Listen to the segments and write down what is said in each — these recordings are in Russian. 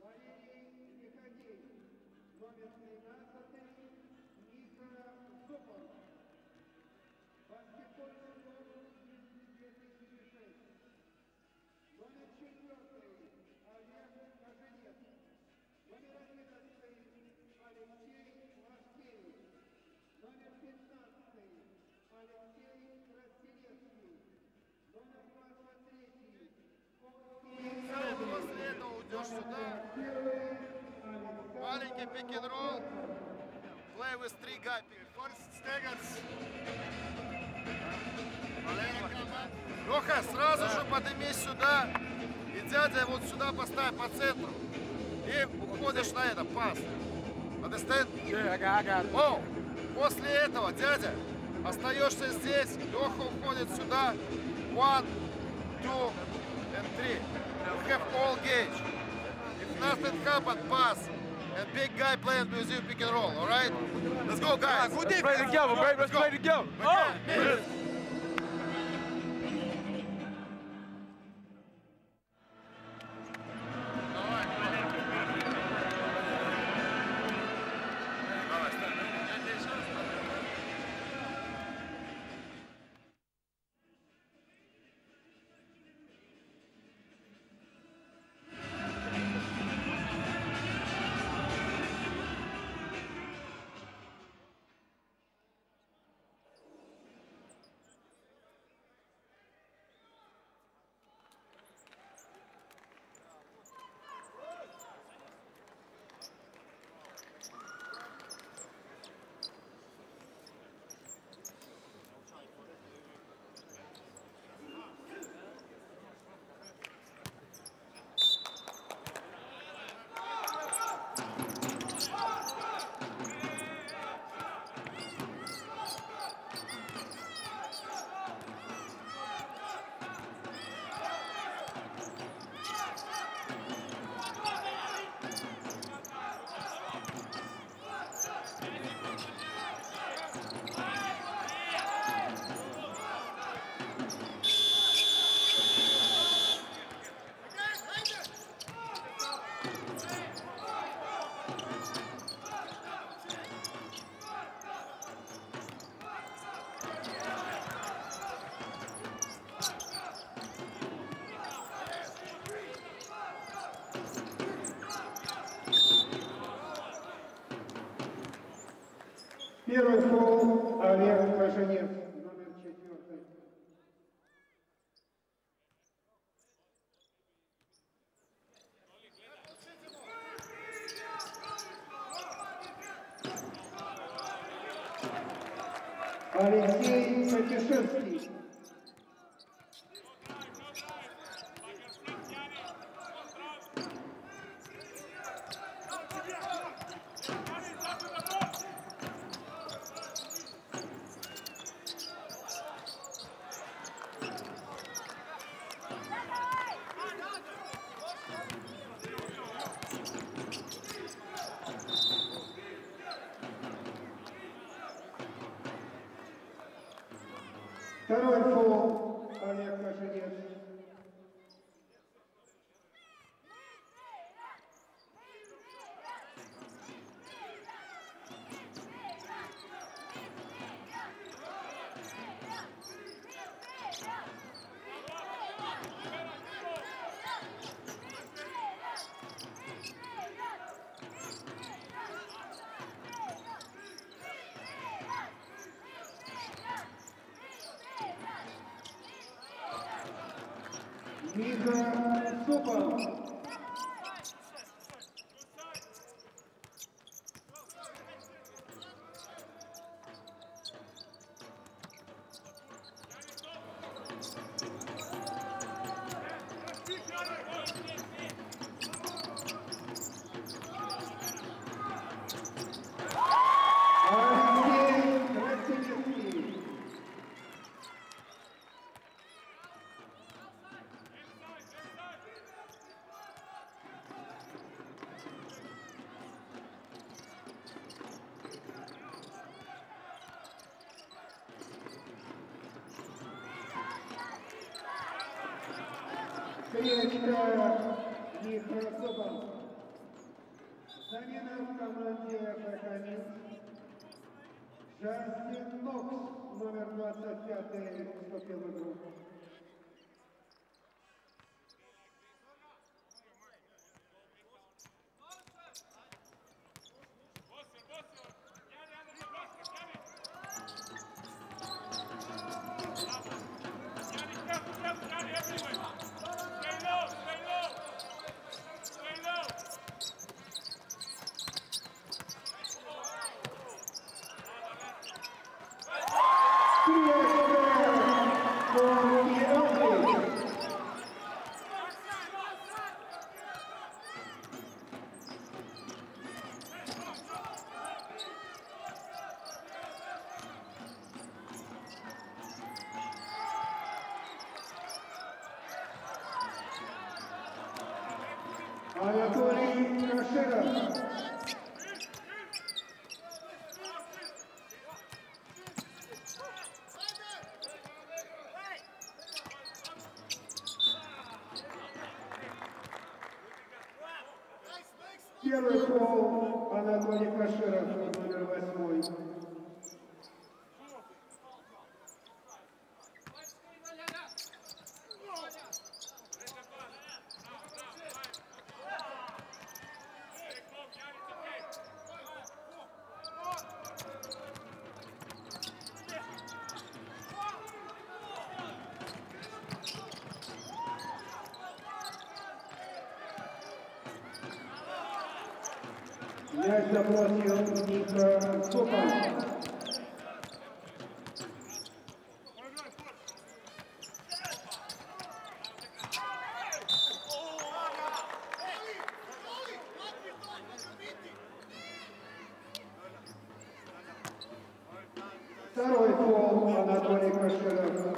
После этого уйдешь сюда. Маленький пик-н-ролл. Play with three guy. Леха, сразу же поднимись сюда. И дядя вот сюда поставь по центру. И уходишь на это, пас. Understand? О, после этого, дядя, остаешься здесь. Леха уходит сюда. 1, 2 and 3. You have all gauge. If nothing happens, pass. And big guy playing with you pick and roll, all right? Let's go, guys. Let's play together, baby. Let's play together. Oh! Первый фол Олег Коженев, номер 4. Алексей Фатишевский. Второй фол Олег Коженев. Миха Супов. Клетка Миха Супов. Замена в команде ФК Джастин Нокс, номер 25, вступил в игру. Анатолий Каширов. Первый фол Анатолий Каширов, номер 8. Мяч заблокировал Ника Супан. Второй фол Анатолий Каширов.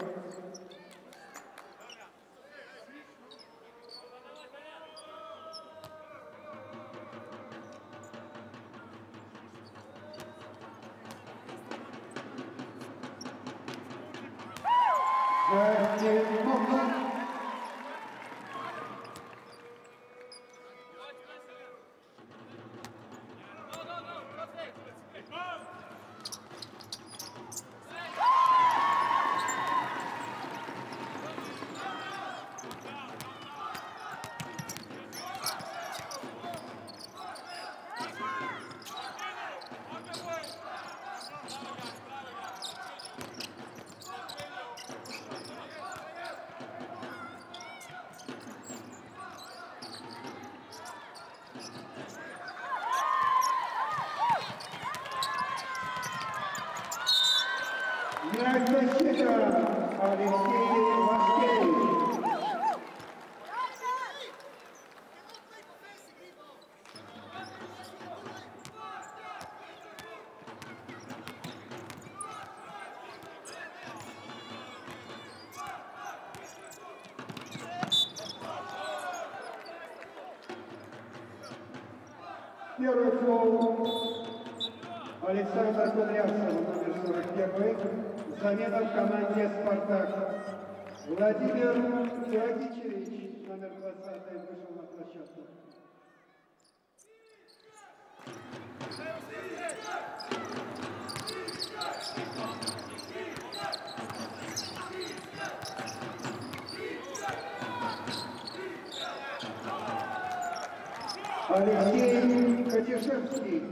Мяч защита Алексей Вашкевич. Первый фол Александр Кудрявцев, номер 41. Замена в команде «Спартак». Владимир Георгичевич, номер 20, вышел на площадку. Алексей Катишевский.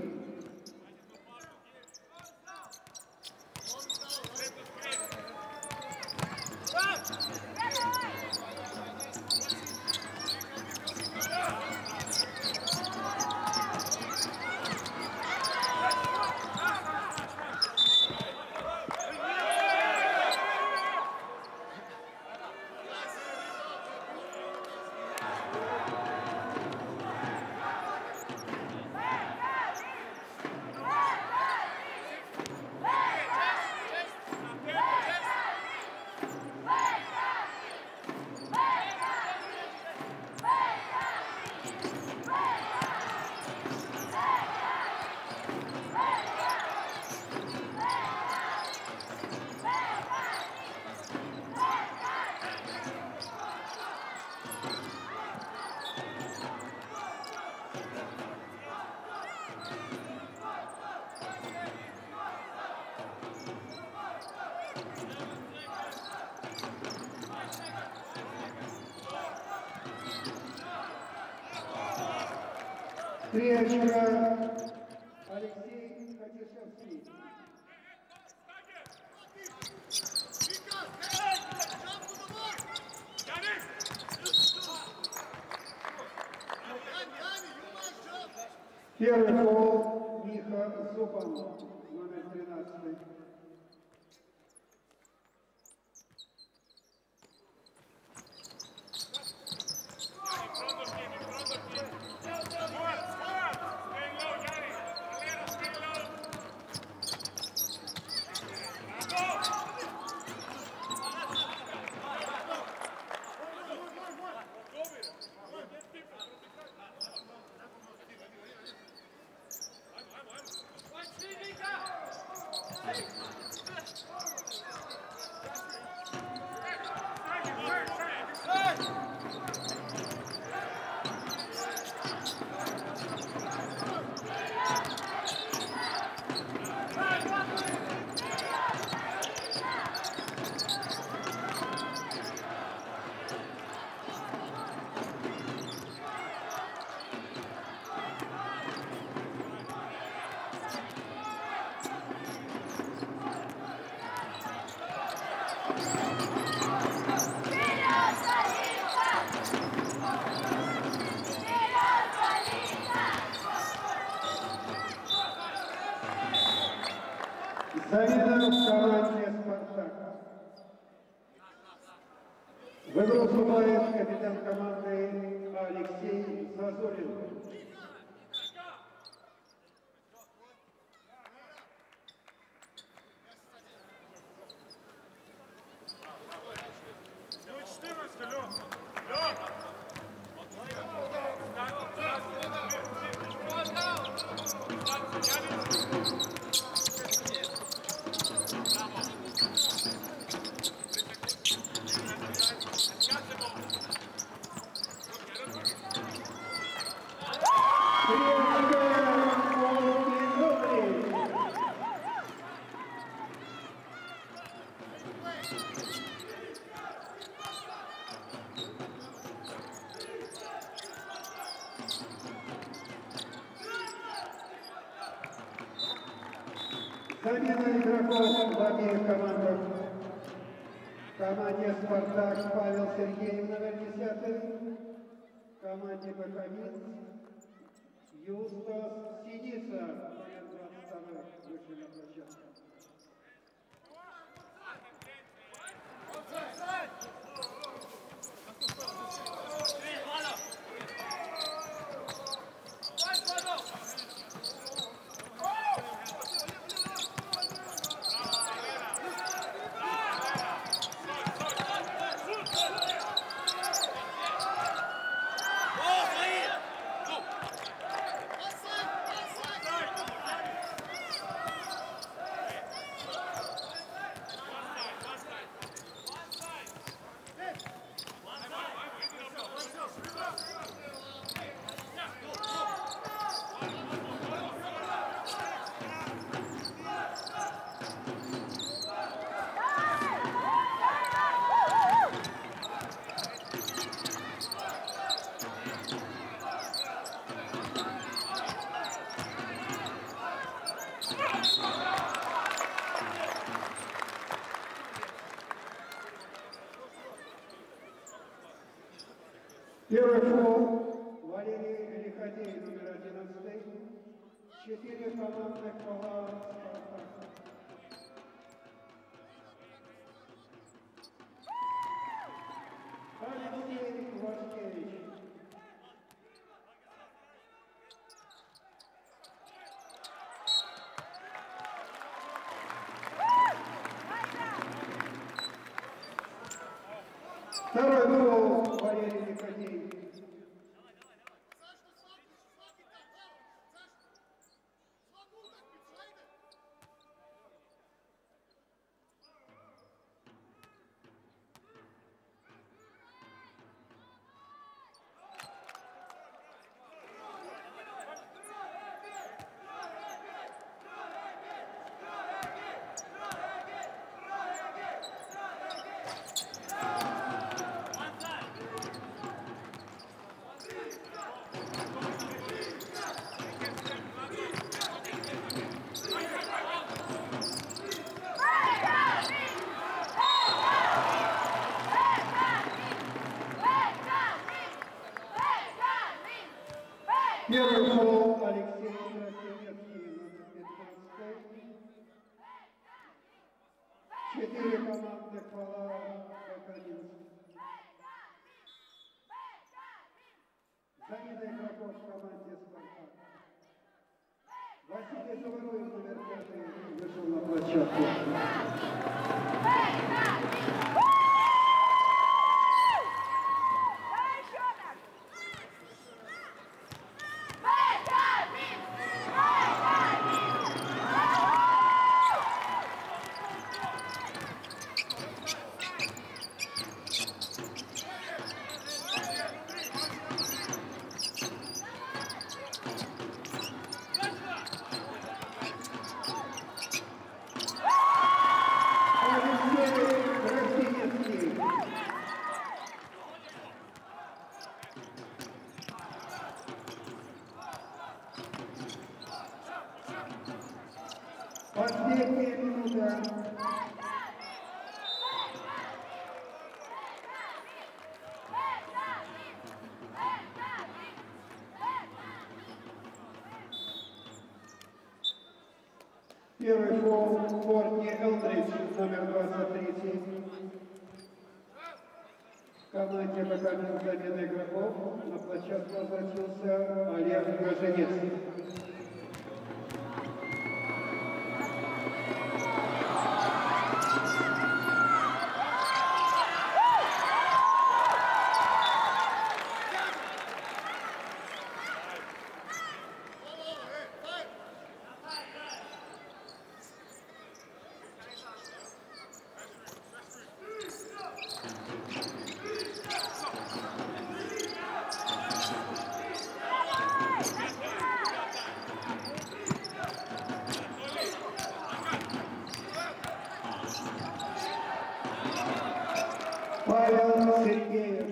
3 очка Алексей Хатишевский. Первый фол Миха Зубан, номер 13. Замена в команде «Спартак». В игру вступает капитан команды Алексей Зазулин. Замена игроков в обеих командах. В команде «Спартак» Павел Сергеев, номер 10. В команде «Бакамин» Юстас Синица, номер 22, вышли на площадку. Первый фол Валерий Лиходей, номер 11. 4 командных фола «Спартак». Алексей Васкевич. Второй фол Валерий Лиходей. Первый фол Алексей Красенецкий, номер 15. 4 командных фола, как 11. Замена игроков в команде «Спартак». Василий Заваруев, номер 5, вышел на площадку. Последняя минута. Первый фол Кортни Элдридж, номер 23. В команде бэкапинг замены игроков на площадку возвратился Олег Гоженецкий. Павел Сергеев.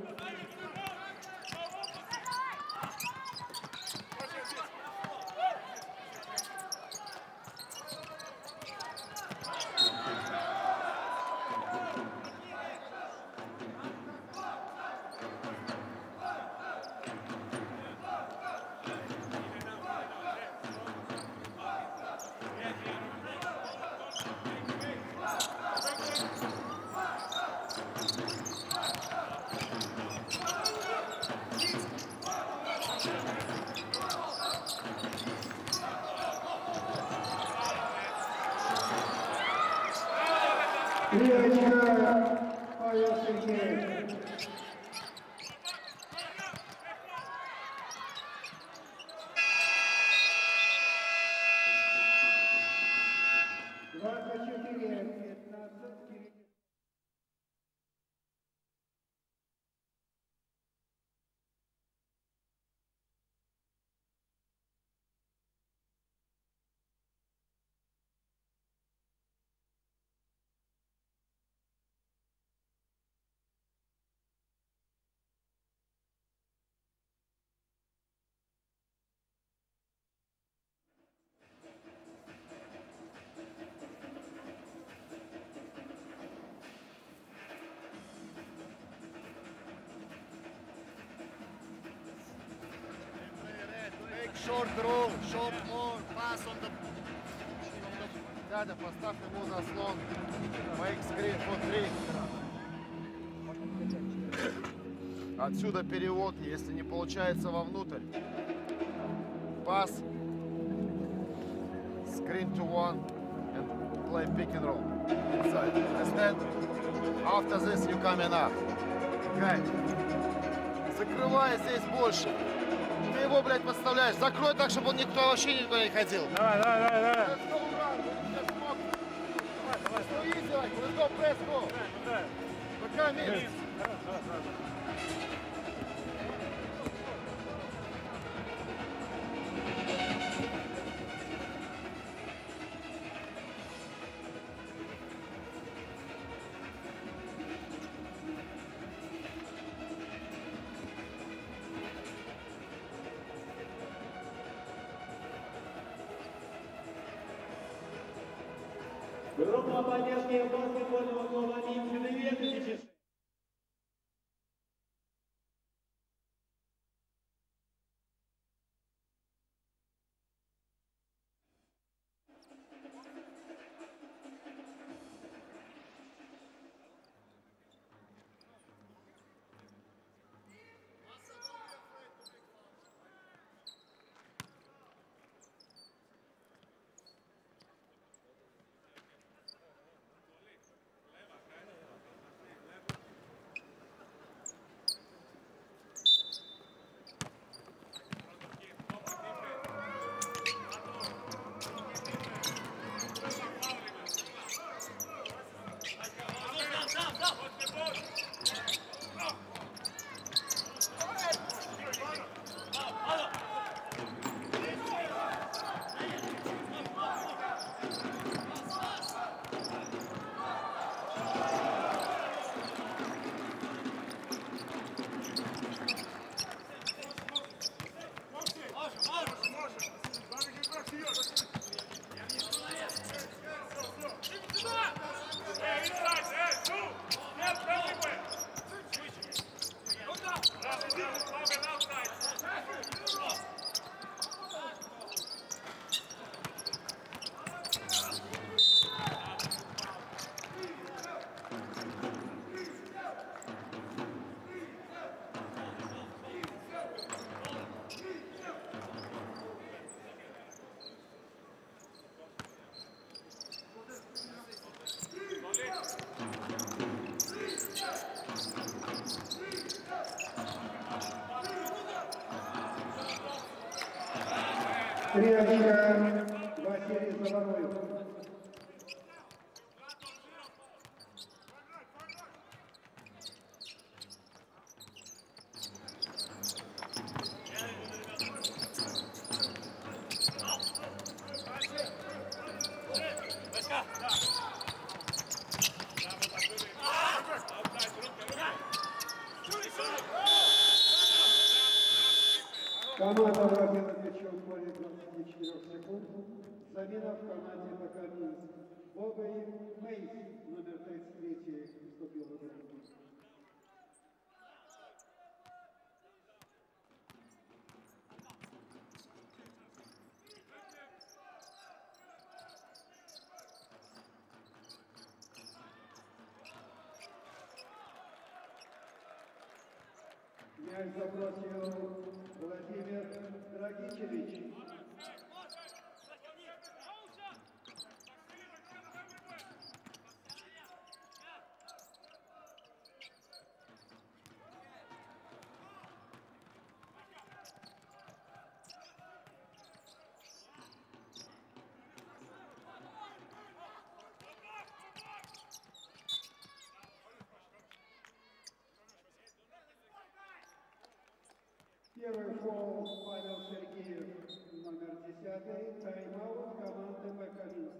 Левочка, Павел Сергеев. Short roll, short more, pass on the... Дядя, поставь ему заслон. Make screen for 3. Отсюда перевод, если не получается вовнутрь. Пас. Screen to 1 and play pick and roll inside. Understand? After this you come in up. Okay. Закрывай здесь больше. Ты его, блядь, подставляешь. Закрой так, чтобы он вообще никуда не ходил. Давай. Let's go, run. Давай. Let's go, press, go. Пока, Миш. Группа поддержки баскетбольного клуба Минск 2006. 3 очка Василий Забороев. Команда владела мячом более 24 секунд. Замена в команде Бакаминск. Богоев Мейс, номер 33, вступил в игру. Мяч забросил Владимир Драгичевич. Первый фол Павел Сергеев, номер 10, тайм-аут команды Бакаминск.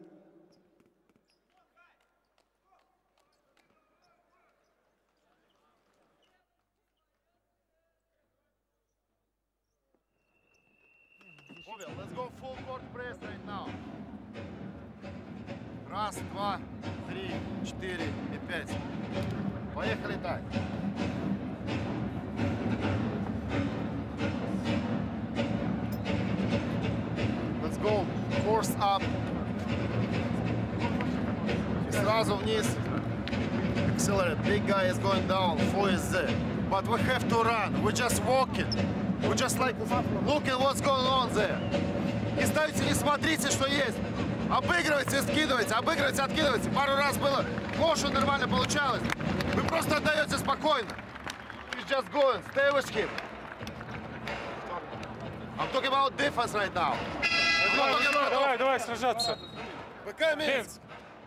Pavel, let's go full court press right now. Раз, два, три, четыре и пять. Поехали так. Let's go force up. И сразу вниз. Accelerate. Big guy is going down. Four is there. But we have to run. We're just walking. We're just like looking what's going on there. Не ставите, не смотрите, что есть. Обыгрывайте, скидывайте, обыгрывайте, откидывайте. Пару раз было, мошу нормально получалось. Вы просто отдаете спокойно. He's just going. Stay with him. I'm talking about defense right now. Давай сражаться. Бакаминск.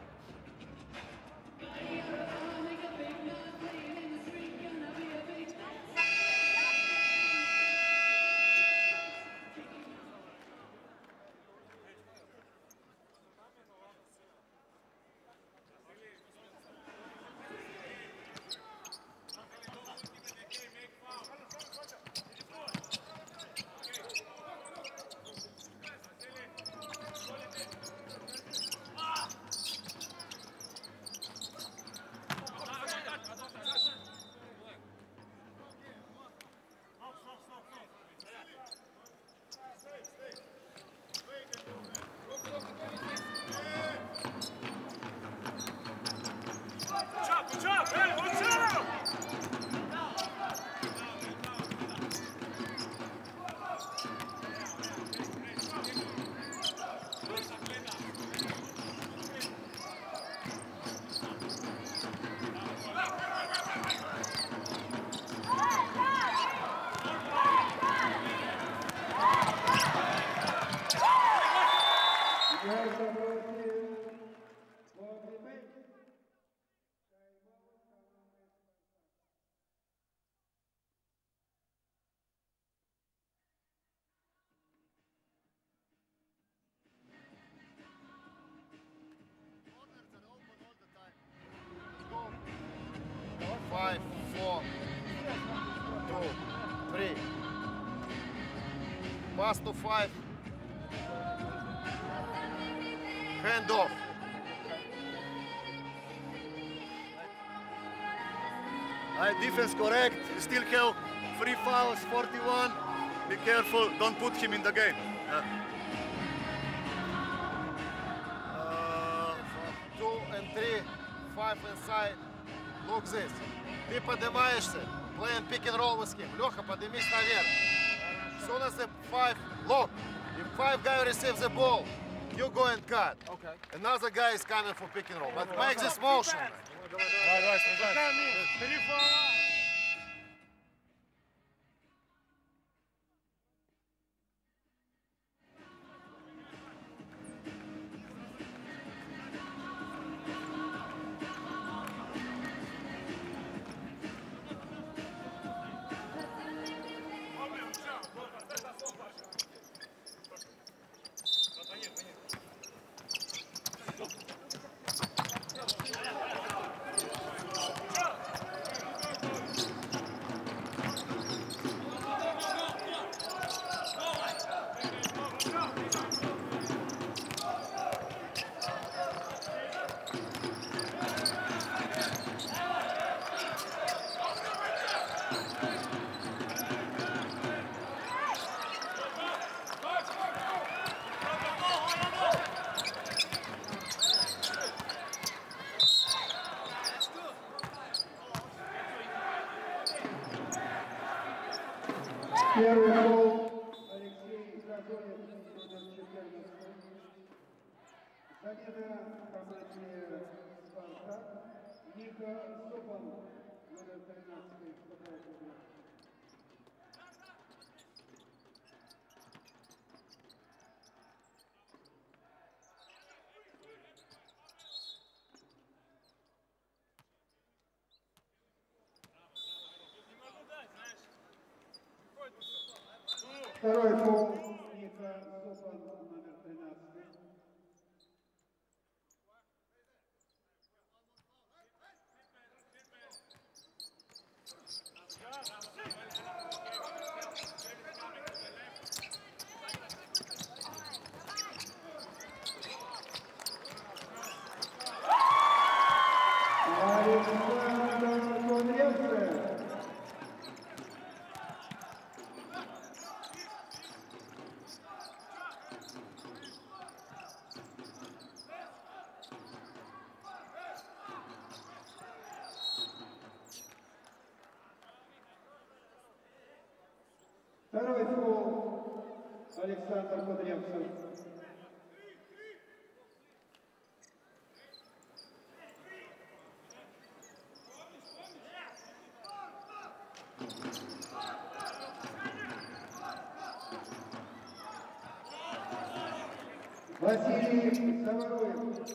Five, four, two, three. Pass to five. Hand off. Defense correct. You still have 3 fouls, 41. Be careful. Don't put him in the game. 2 and 3, 5 inside. Look this. Ты поднимаешься, playing pick and roll with him. Леха, поднимись наверх. As soon as the 5, look, if 5 guy receives the ball, you go and cut. Okay. Another guy is coming for pick and roll. But make this motion. Давай, сражайся. Первый гол Алексей Козолин, номер 14. Замена в команде «Спартак» Ника Собол, номер 13. Второй гол Ника Собол, номер 13. Александр Кудрявцев. Второй гол Александр Кудрявцев. Василий Савароев.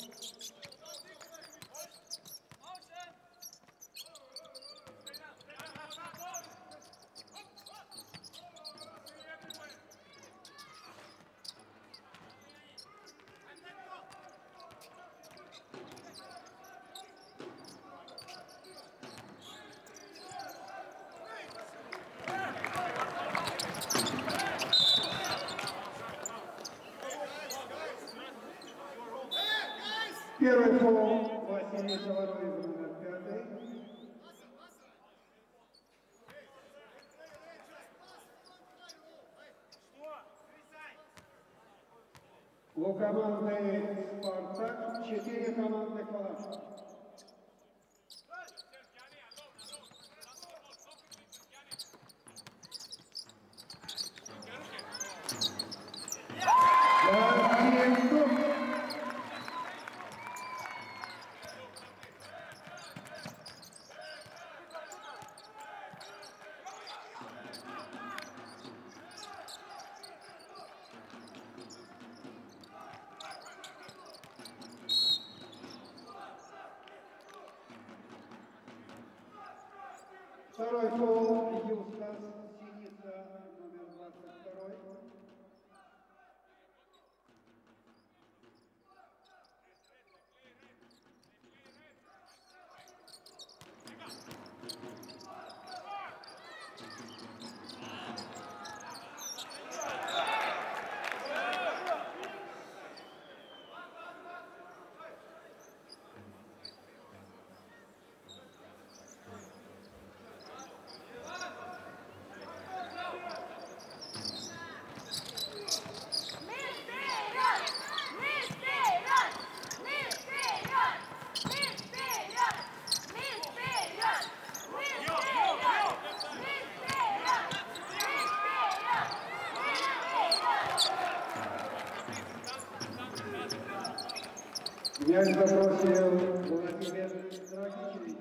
Первый гол Василий Савароев, номер 5. У команды «Спартак» 4 командных фола. Второй гол Юстас Синица, номер 22. Мяч забросил Владимир Драгичевич.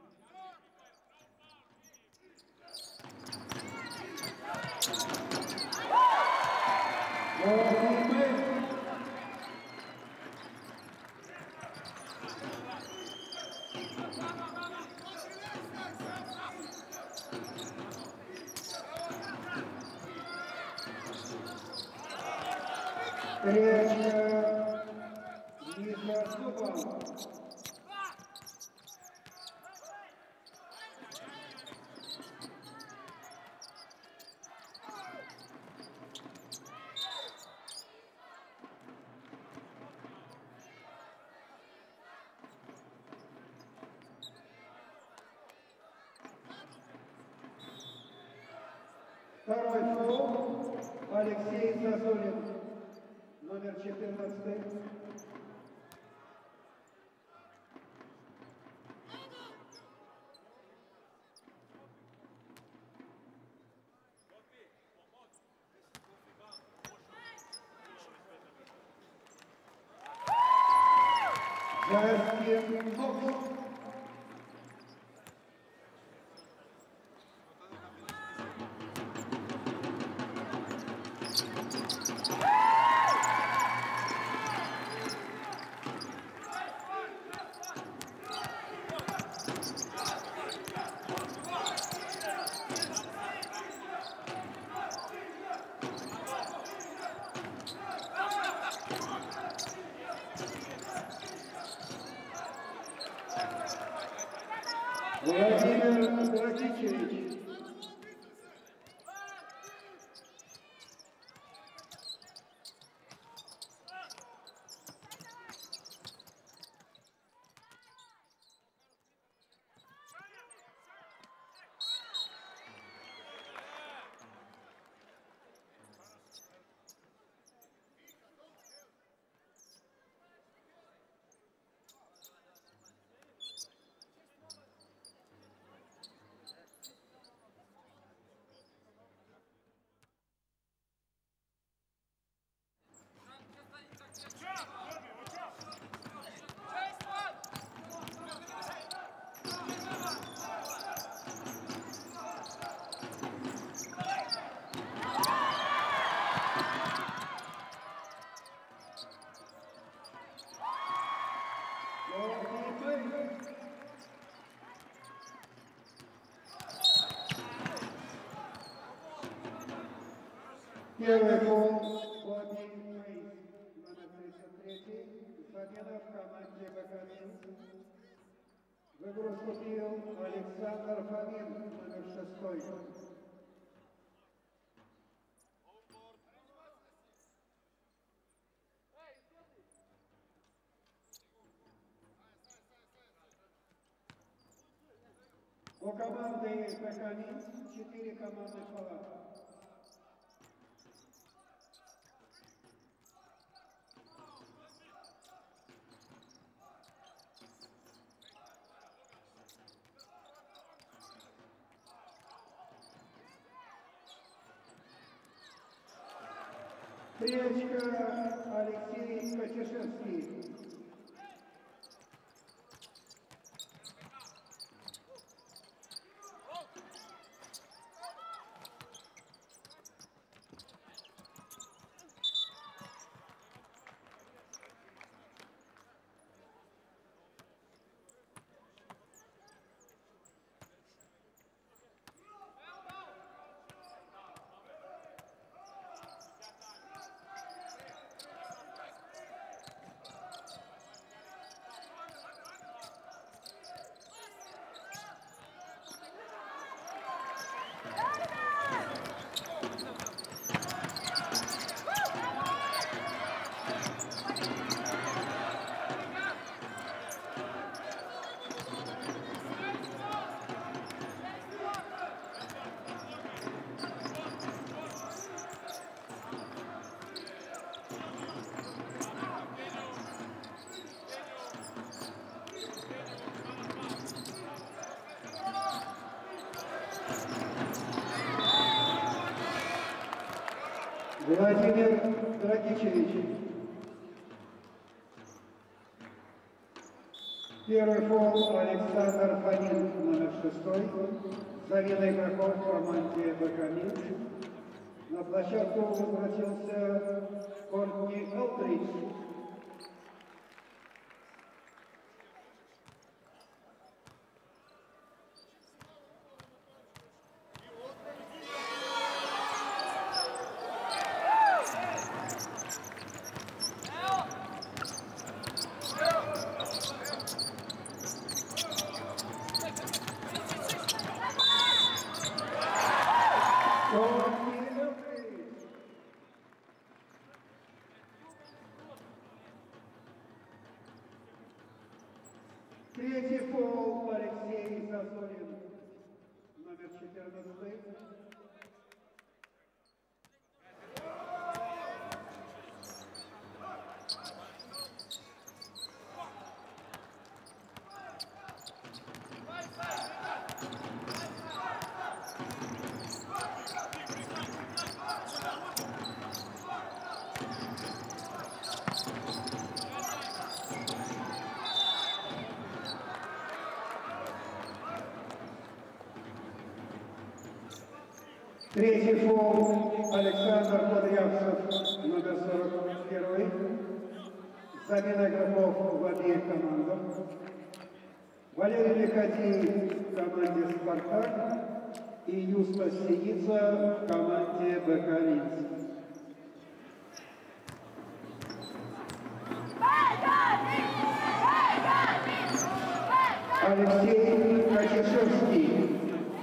Встреча Ника Собол. Второй фол Алексей Зазулин, номер 14. Дастин Нокс. Владимир Драгичевич. Первый гол Владимир Мейс, номер 33, замена в команде «Бакамин». В игру вступил Александр Фомин, номер 6. У команды «Бакамин» 4 командных палаты. Прячка Алексей Катишевский. Владимир Драгичевич. Первый фол Александр Фомин, номер 6. Замена игроков в команде «Бакамин». На площадку возвратился Кортни Элдридж. Третий фол Алексей Зазорин, номер 14. Третий фол Александр Кудрявцев, номер 41. Замена игроков в обеих командах. Валерий Лиходей в команде «Спартак» и Юстас Синица в команде БК «Минск». Алексей Катишевский.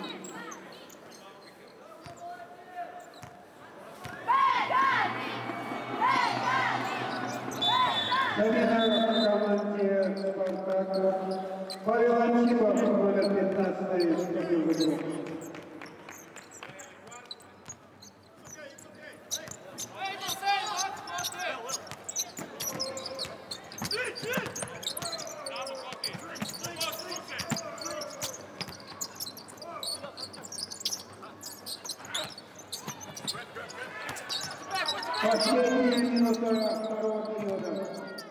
Замена в команде «Спартак». Павел Антипов, номер 15, вступил в игру. Последняя минута второго периода.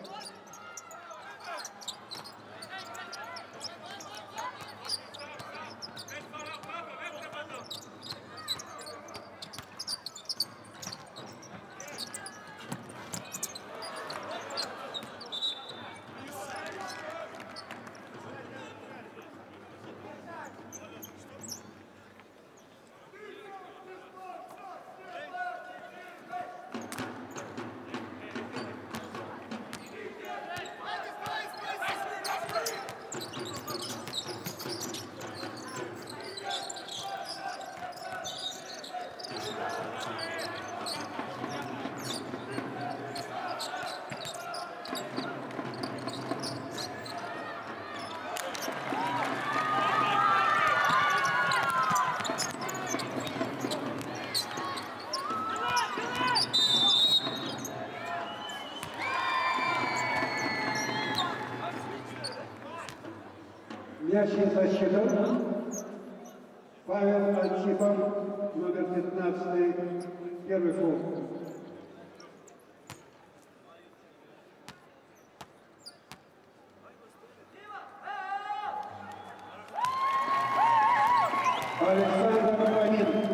Мяч засчитан. Павел Антипов, номер 15, первый фол. Александр Фомин.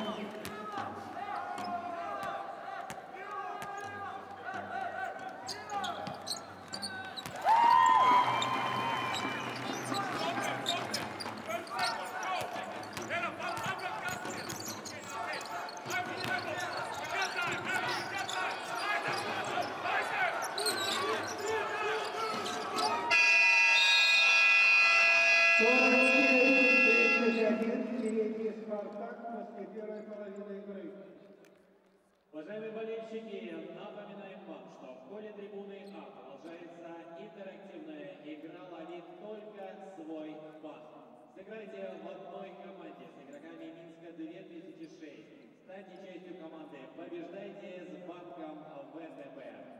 Уважаемые болельщики, напоминаем вам, что в холле трибуны А продолжается интерактивная игра «Лови только свой банк». Сыграйте в одной команде с игроками Минска 2006. Станьте частью команды, побеждайте с банком ВТБ.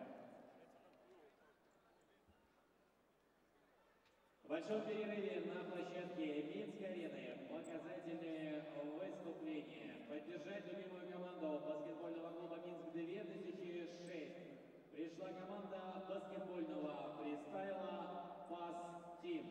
В большом перерыве на площадке Минск-арены показательные выступления. Поддержать любимую команду баскетбольного клуба Минск-2006 пришла команда баскетбольного фристайла «Пас Тим».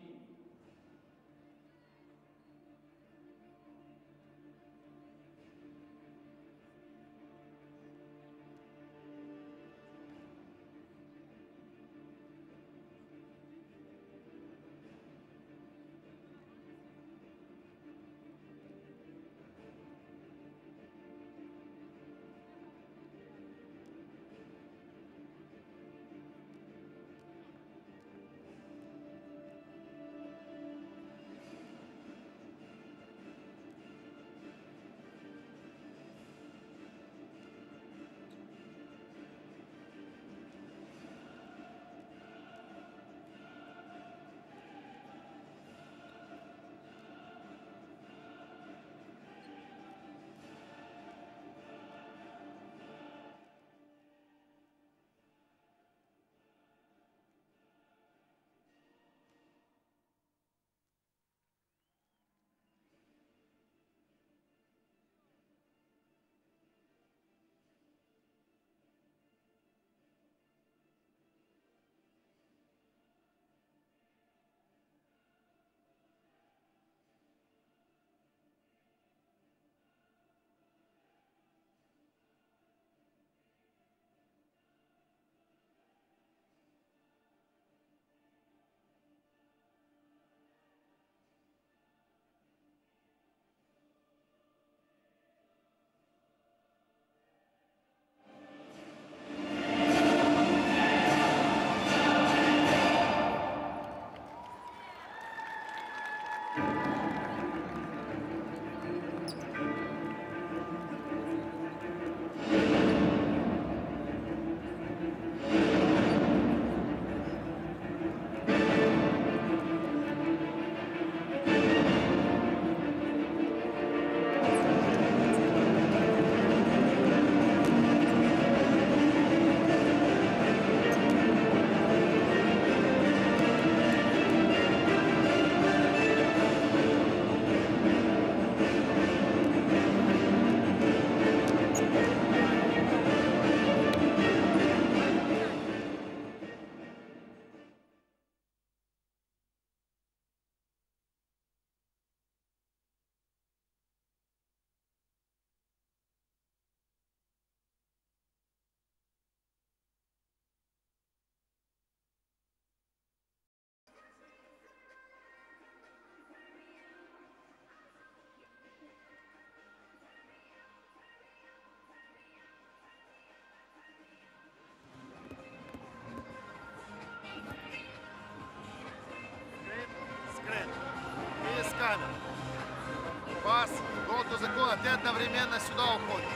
правило, ты одновременно сюда уходишь.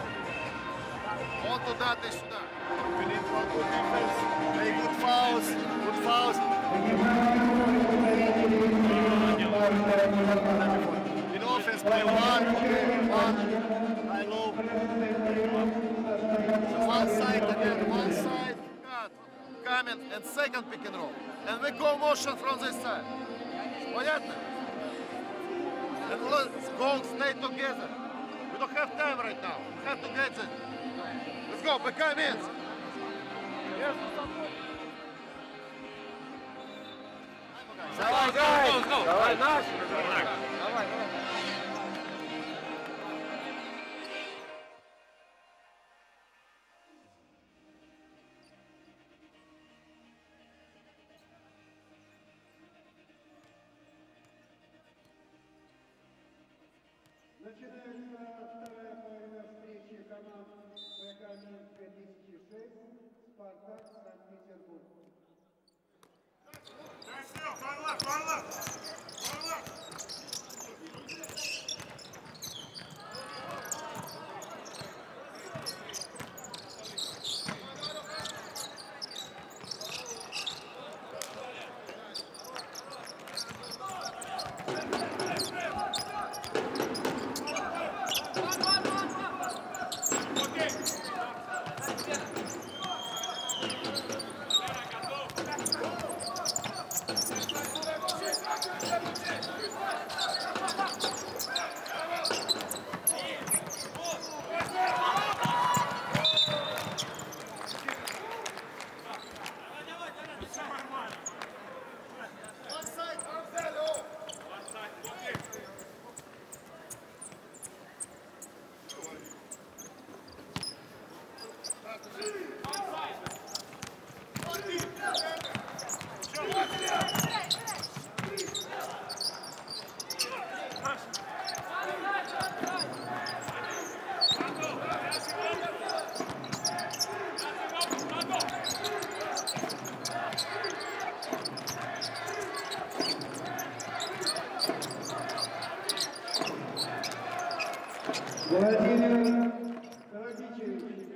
Он туда, ты сюда. We need one good defense, play good fouls, good fouls. In offense, play one, high low. So one side again, one side. Cut, coming and second pick and roll. And we go motion from this side. Понятно? And let's go stay together. We don't have time right now. We have to get it. Let's go, become in. Давай, давай, наш. Давай. Начинается вторая половина встречи команд ПК Минск 2006, Спартак, Санкт-Петербург. Владимир Радичевич.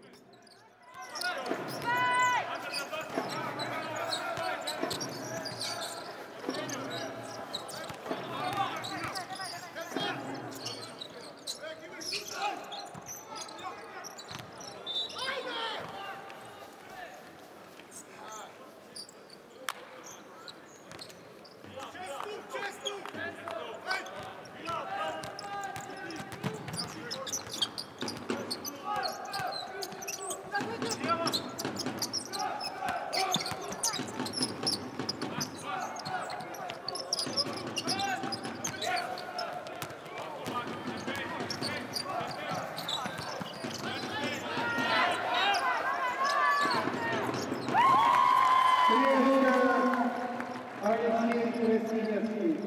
Алексей Красиневский.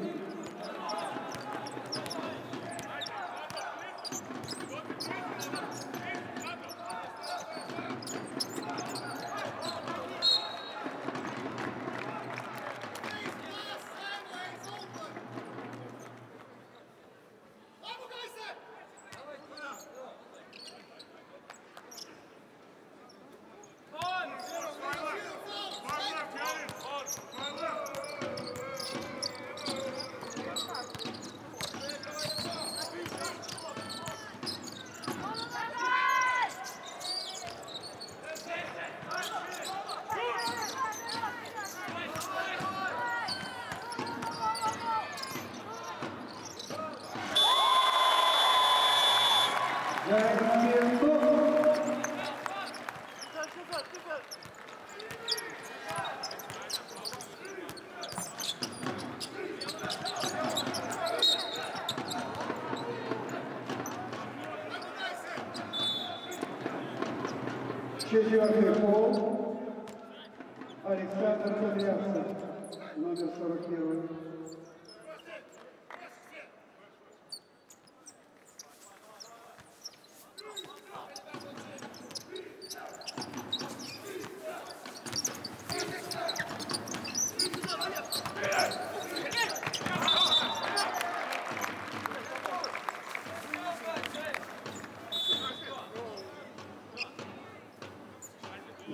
Четвертый пол. Александр Кудрявцев, номер 41.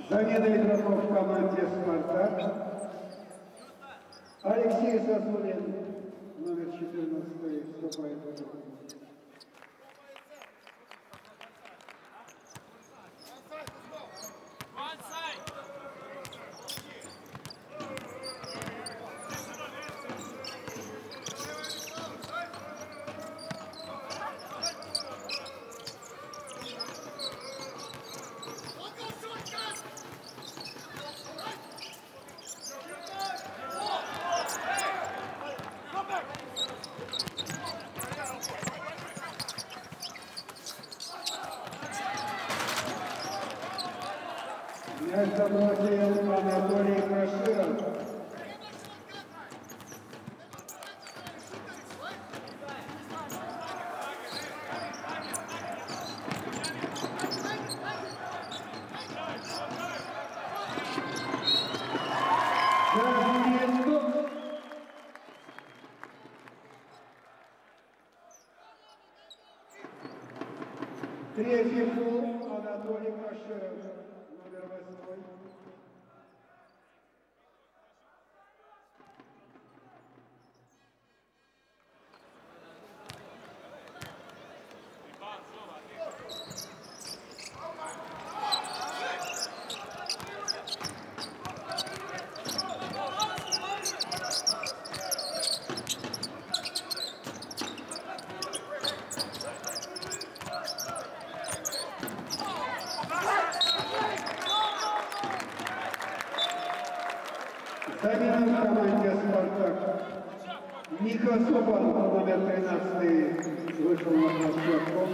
Замена игроков в команде «Спартак». Алексей Сазулин, номер 14, вступает в игру. Мяч забросил Анатолий Краширов. Третий гол Анатолий Краширов, номер 8. Замена в команде «Спартак». Ника Собан, номер 13, вышел на площадку.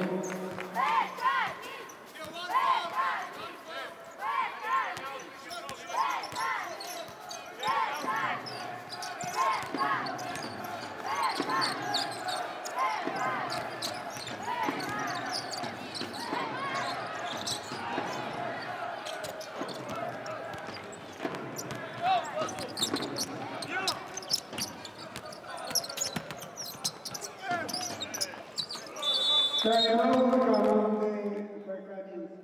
Тайм-аут команды ФК Минск.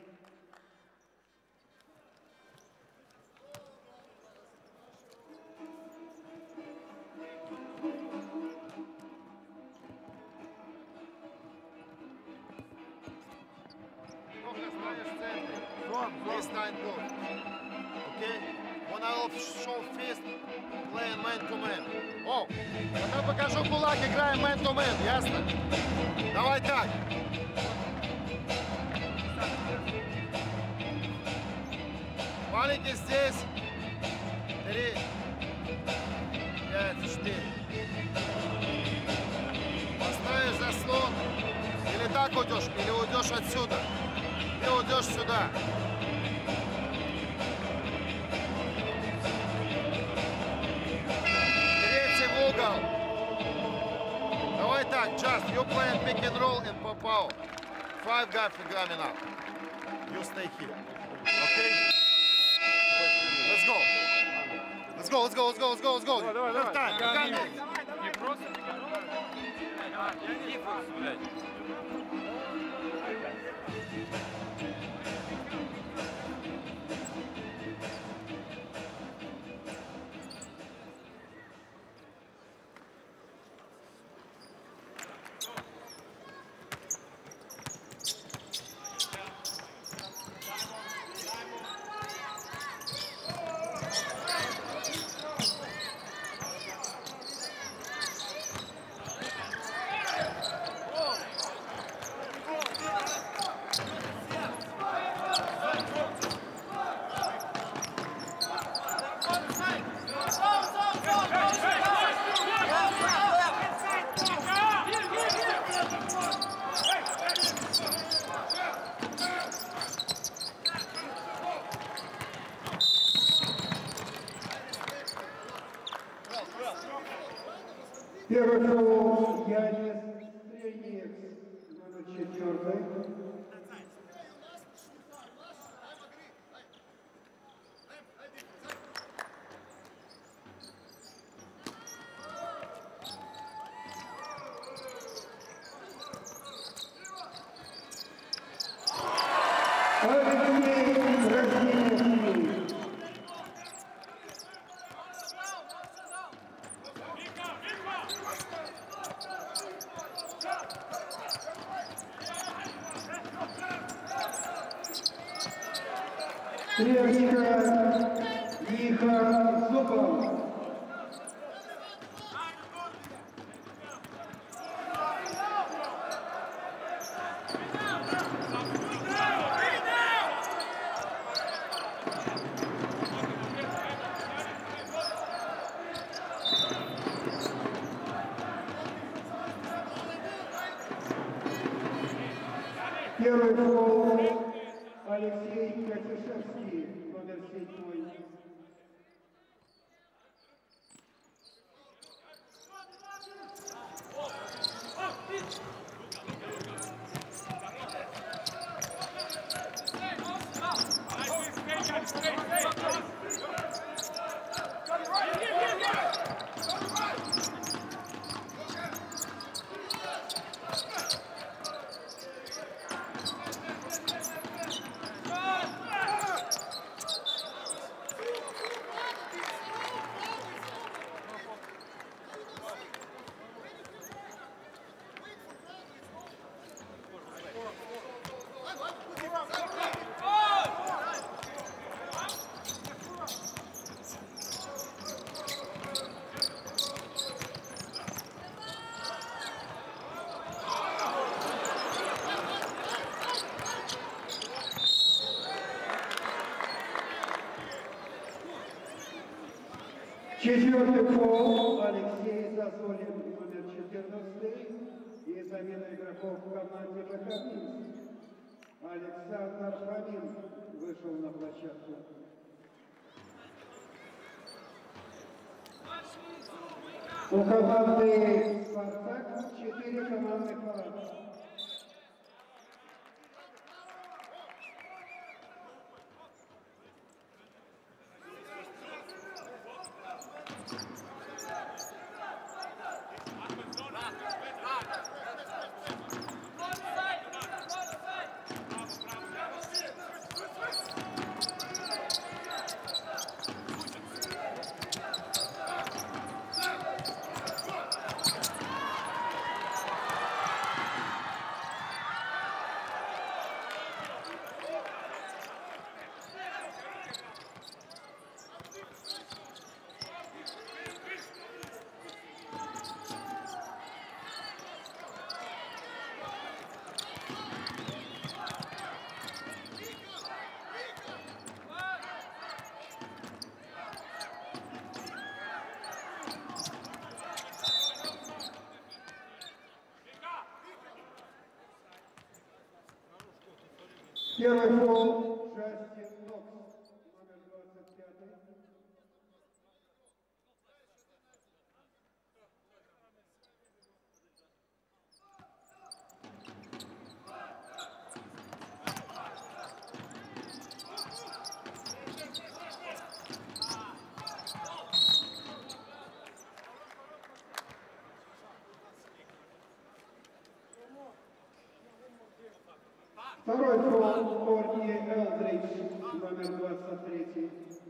This time go. Okay? When I show fist, playing man to man. О, когда покажу кулак, играем man to man, ясно? Давай так. Валики здесь. 3, 5, 4. Поставишь заслон. Или так уйдешь, или уйдешь отсюда. Ты уйдешь сюда. Третий в угол. Давай так, just you play pick and roll and pop out. 5 guys coming up. You stay here. Okay? Let's go. Let's go, let's go, let's go, let's go, let's go. Давай, time. Не просто я не фокус, блядь. Первый гол Янис Стрельник, номер 4. Алексей Красильев. Стрелочка Миха Зубов. Первый фол Алексей Катишевский, номер 7. Четвертый фол Алексей Зазолин, номер 14, и замена игроков в команде БК Минск. Александр Фомин вышел на площадку. У команды «Спартак» 4 командных фола. Первый фол Джастин Нокс, номер 25. Второй фол Корни Элдридж, номер 23.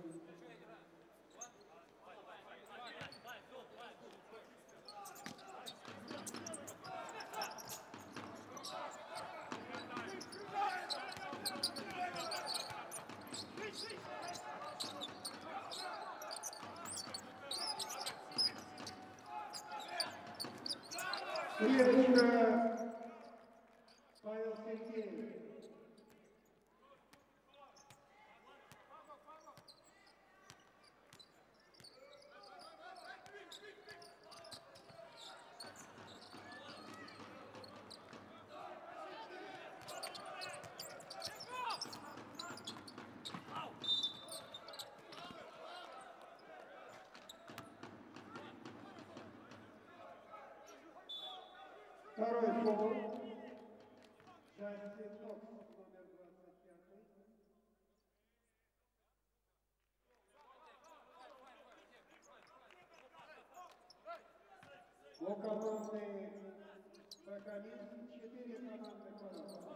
Стрелочка Павел Сергеев. Второй фол Джастин Нокс, номер 25. У команды БК Минск 4 команды фола.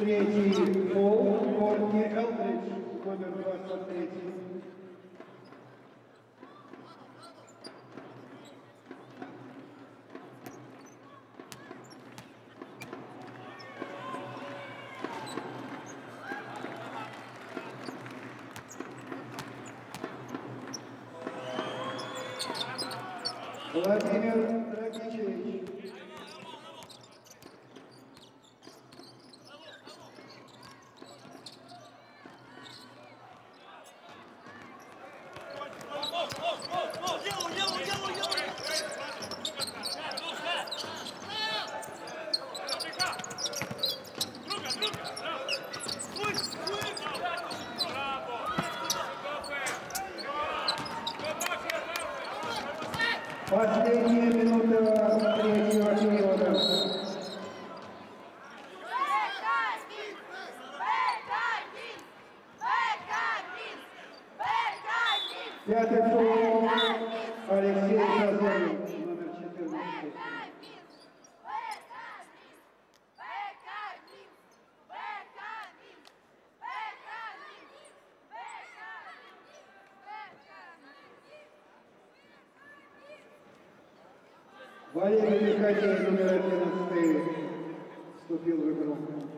Третий фол Кортни Элдридж, номер 23. Владимир Драгичевич. Последняя минута третьего периода. Пятый фол Алексей Сазонов, номер 14. Валерий Михайлов, номер 11, вступил в игру.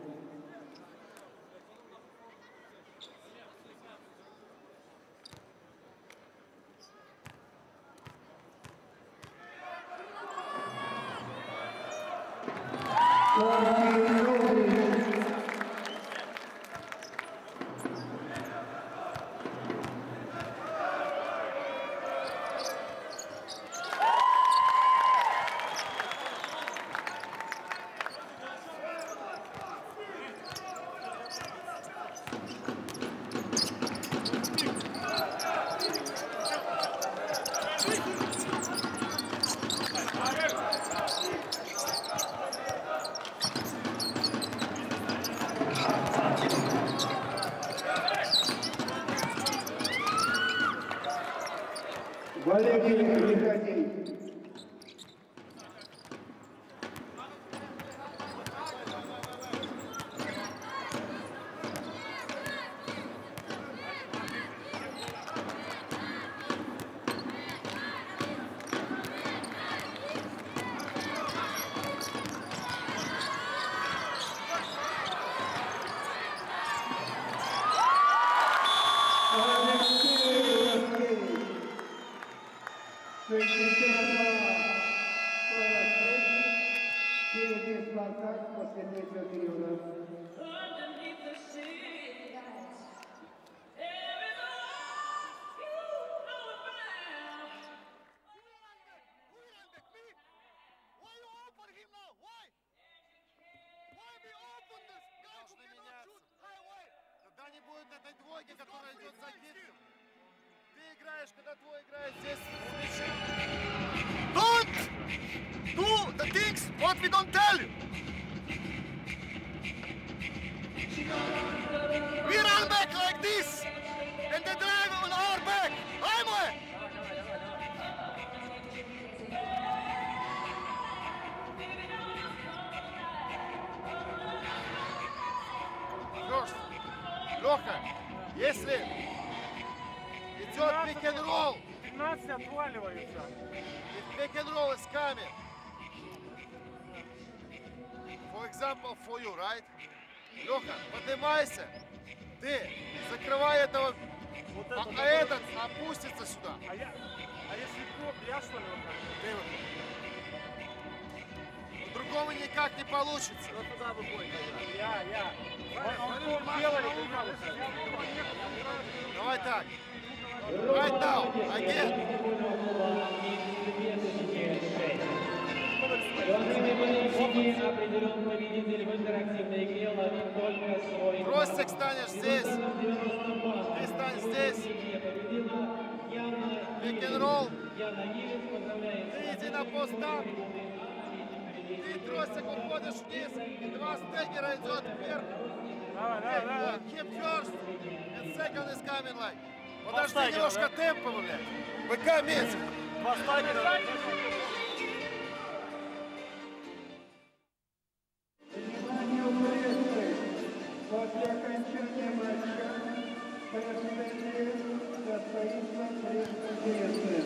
Валерий Михайлов. Впереди Спартак после третьего периода. Тогда не будет этой двойки, которая идет за гибким. Ты играешь, когда твой играет здесь с мячом. Don't do the things what we don't tell you. We run back like this, and they drive on our back. I'm away. Леха, если идет pick and roll, 15 отваливаются. if pick and roll is coming, for example, for you, right? Леха, поднимайся, ты закрывай этого, Вот а этот опустится сюда. А если коп, я что ли вот так? Ты вот. По-другому никак не получится. Вот туда выходит. Я. Он коп делали, Давай так. Right now, again. Определен победитель в интерактивной игре, ловит только свой. Ростик станешь здесь. Ты стань здесь. Pick and roll. Ты иди на пост-ап. Ты, Тростик, уходишь вниз, и два стегера идет вверх. Давай. Keep first, and second is coming like. Подожди немножко темпа, блядь. ВК Минск. Два стагера. Внимание, украинцы! После окончания матча президенте состоится пресс-конференция.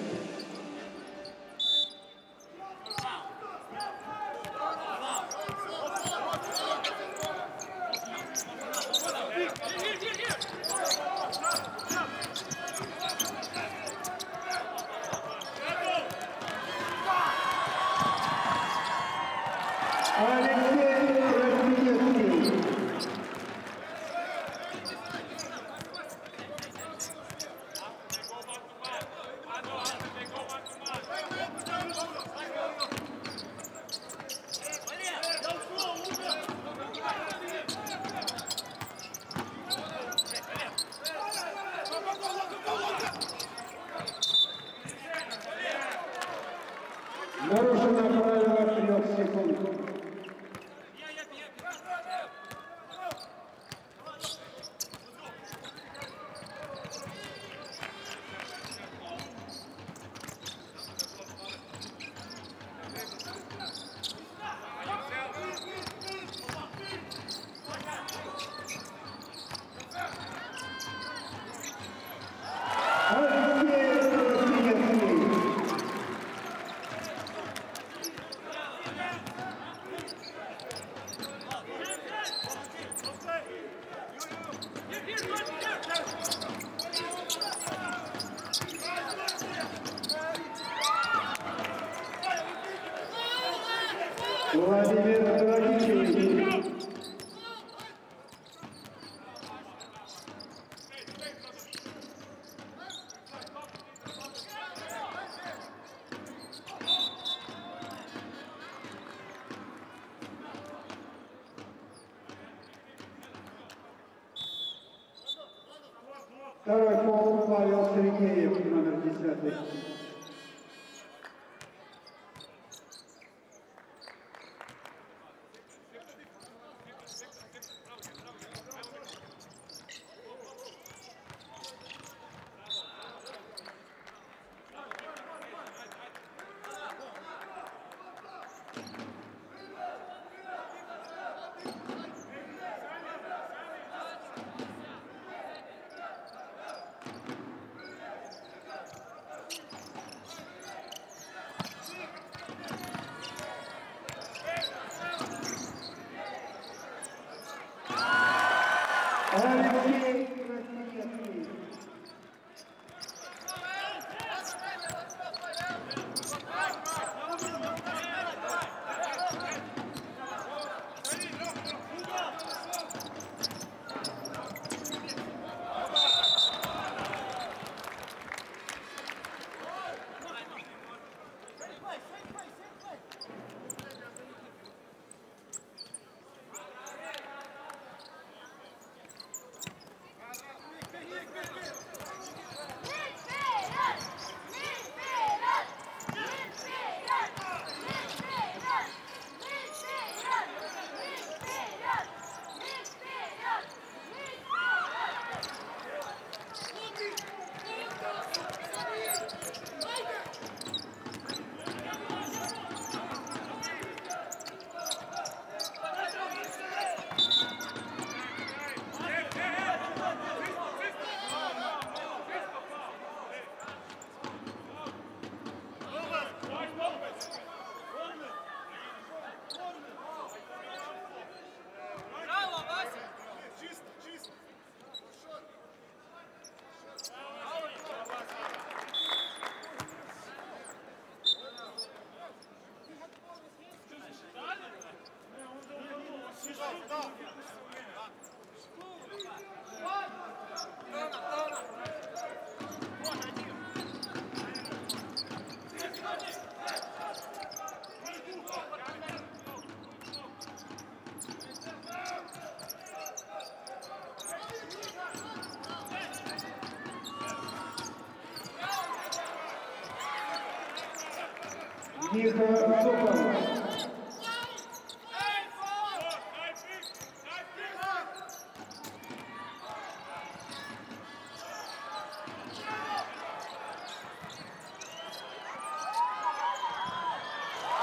Нарушено правило 3 секунд. Владимир Радичевич. Второй пол Павел Сергеев, номер 10. Алексей Красноярский. Миха Зубов.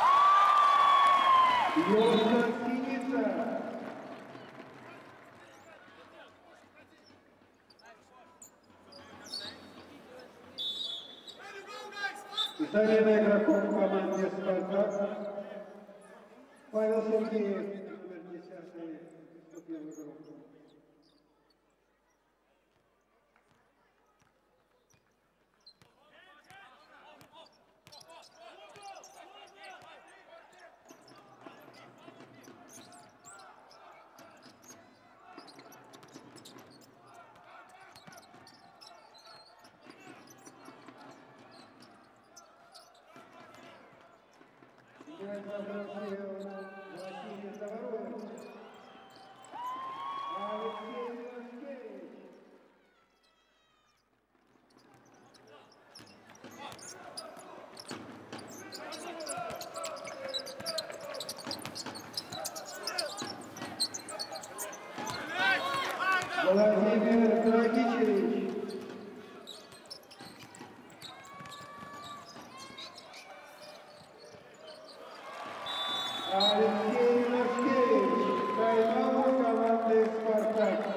Ёлка Синица. Замена игроков в команде «Спартак». Павел Сергеев, номер 10, вступил в игру. Владимир Драгичевич. Алексей Машкевич, тайм-аут команды «Спартак».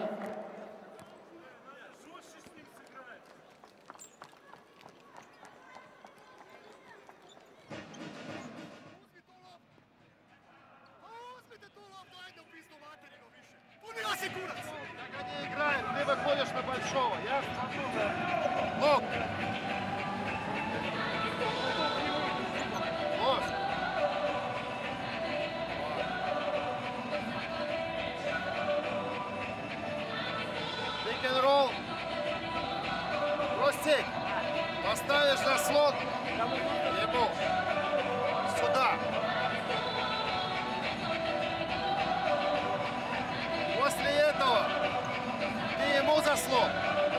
Так они играют, ты выходишь на большого, я смотрю на лоб. Вот. Пик-н-ролл. Ростик, поставишь заслон ему сюда. После этого ты ему заслон.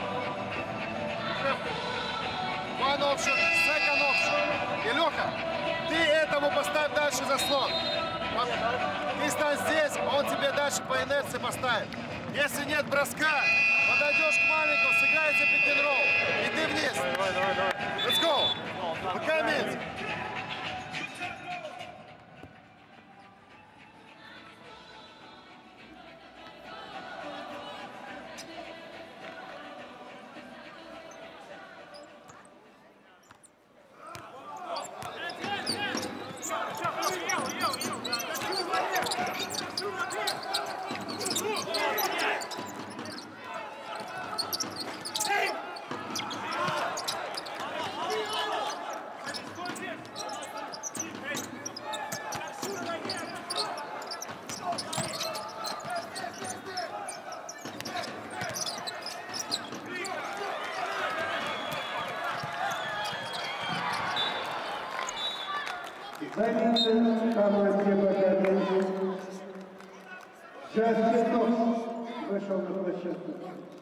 One option, second option. И Леха, ты этому поставь дальше заслон. Ты стань здесь, он тебе дальше по инерции поставит. Если нет броска, подойдешь к маленькому, сыграете пик-н-ролл. И ты вниз. Давай. Let's go. Пока Минск. Замена команде «Богатырь». Джастин Нокс вышел на площадку.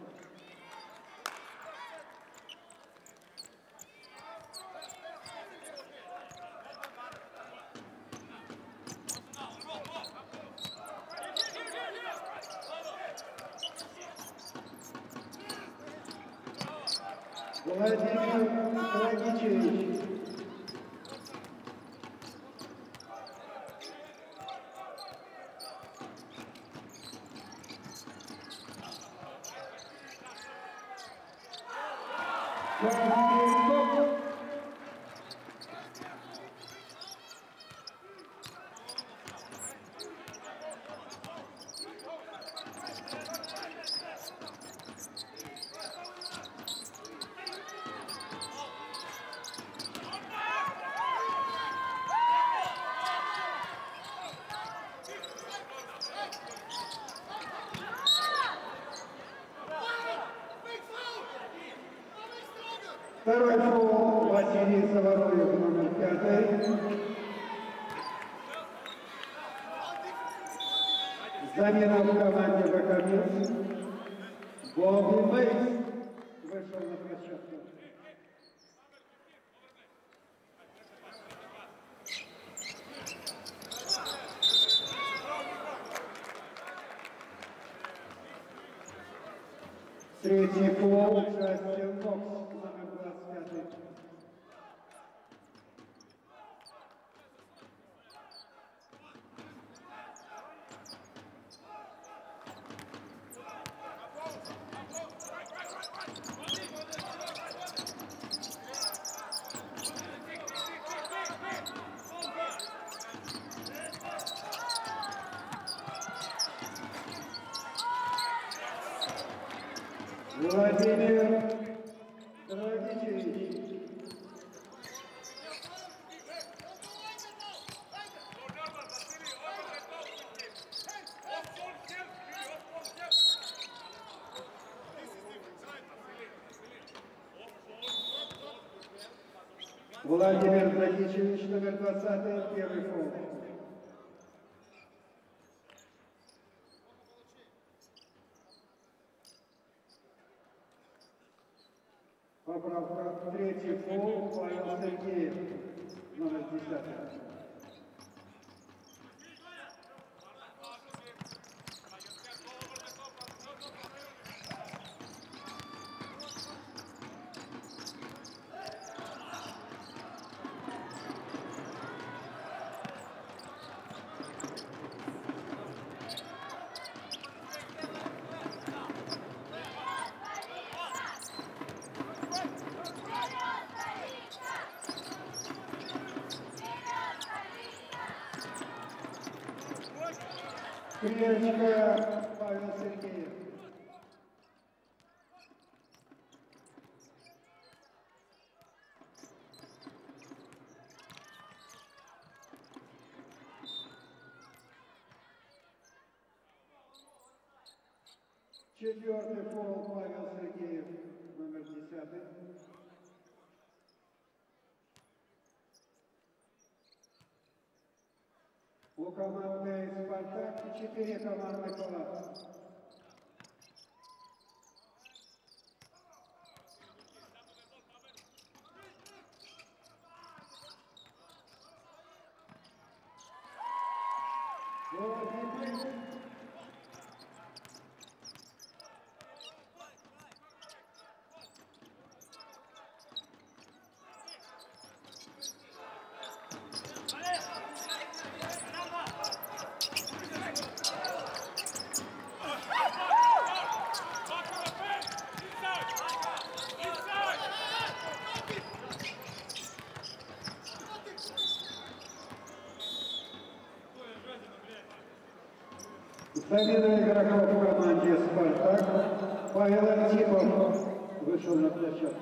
Владимир Драгичевич. Второй фол Василий Завороев, номер 5. Замена в команде «Бакаминск». Бобби Мейс вышел на площадку. Третий фол Джастин Нокс, номер 25. Владимир Драгичевич. Владимир Драгичевич, номер 20, первый фол. Поправка, третий фол, Павел Сергеев, номер 10. Клерчка Павел Сергеев. Четвертый фол Павел Сергеев, номер 10. У команды «Спартак» 4 командных фола. Замена игроков в команде «Спартак». Павел Антипов вышел на площадку.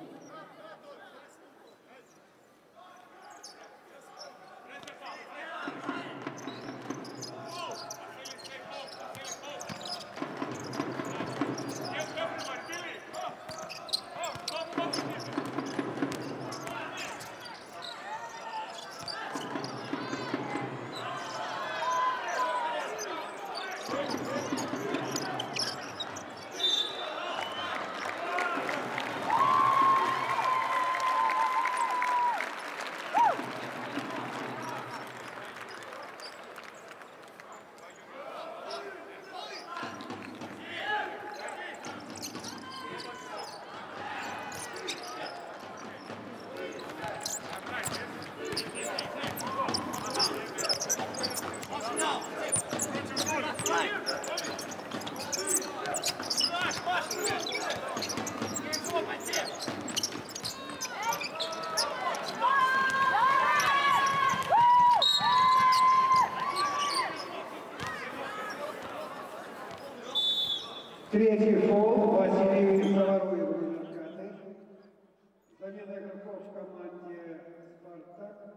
Третий фол Василий Заваруев, номер 5. Замена игроков в команде «Спартак».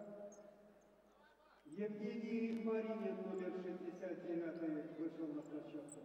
Евгений Маринин, номер 69, вышел на площадку.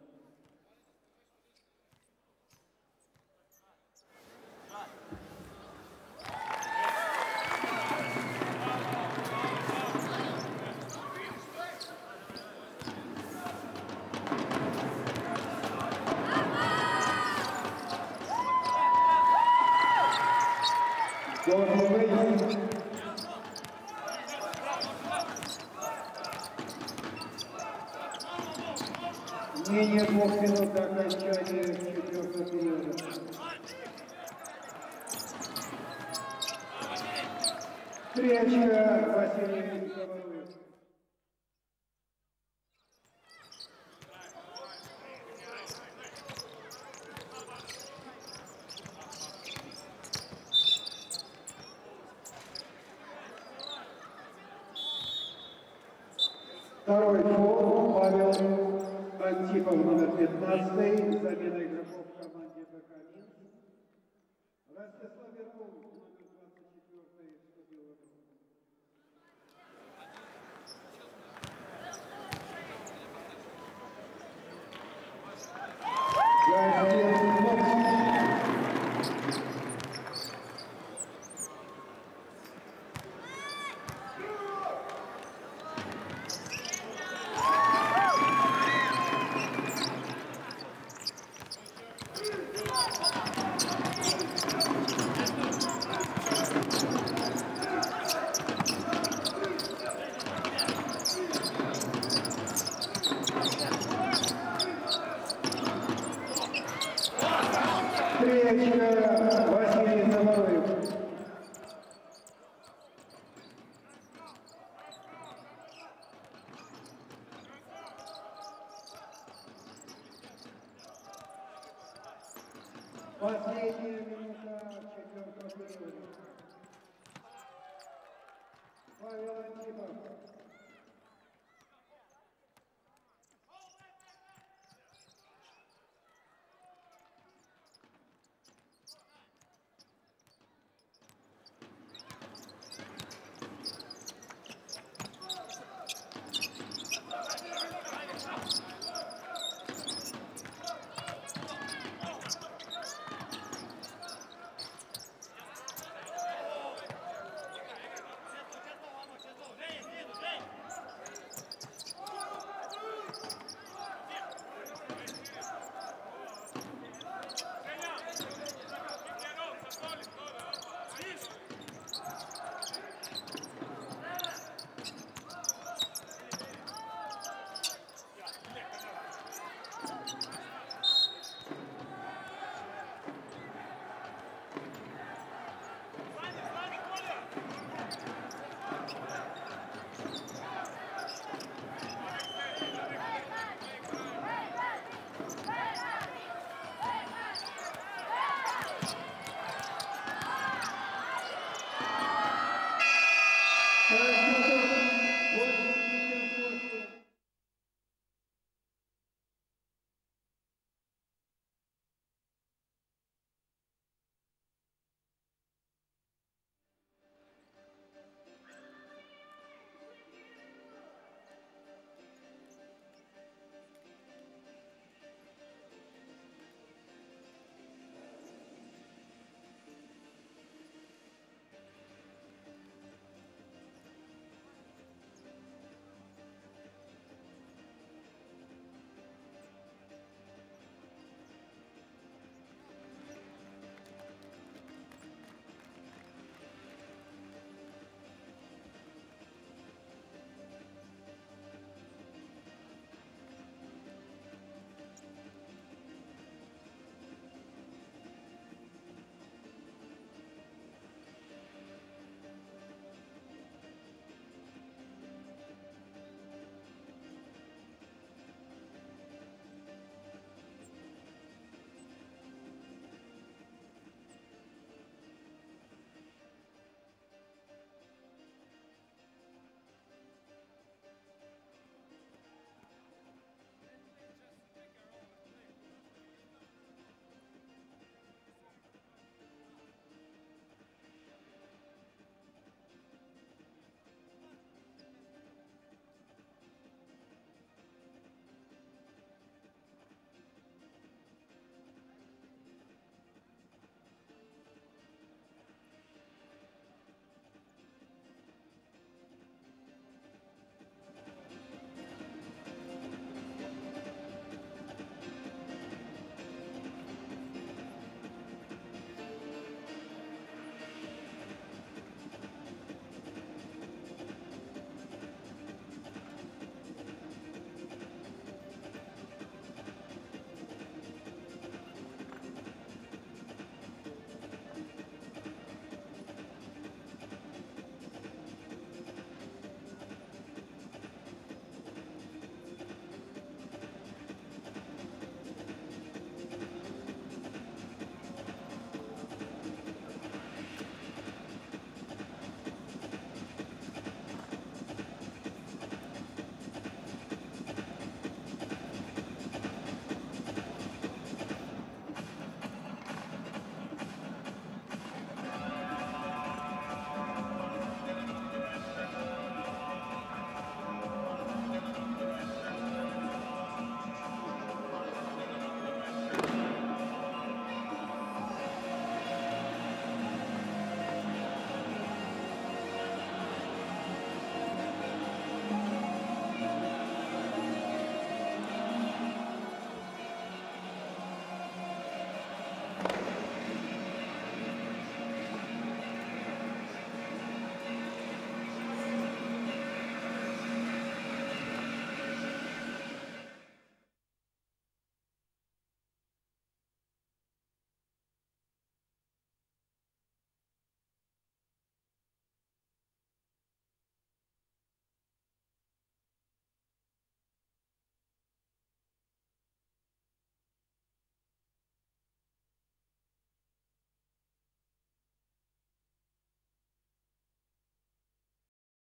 Менее 2 минут до окончания 4-го периода. Встреча Василий Заваруев. Второй фол Павел Антипов, номер 15, замена игроков в команде ФК Минск. Ростислав Верхов, номер 24, вступил в игру. Встреча Василий Забароев. Последняя минута четвертого периода. Павел Антипов.